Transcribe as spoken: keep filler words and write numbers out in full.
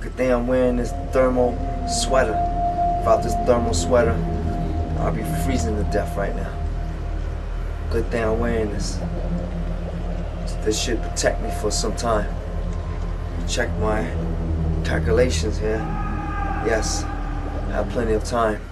Good thing I'm wearing this thermal sweater. Without this thermal sweater, I'll be freezing to death right now. Good thing I'm wearing this. This should protect me for some time. Check my calculations here. Yes, I have plenty of time.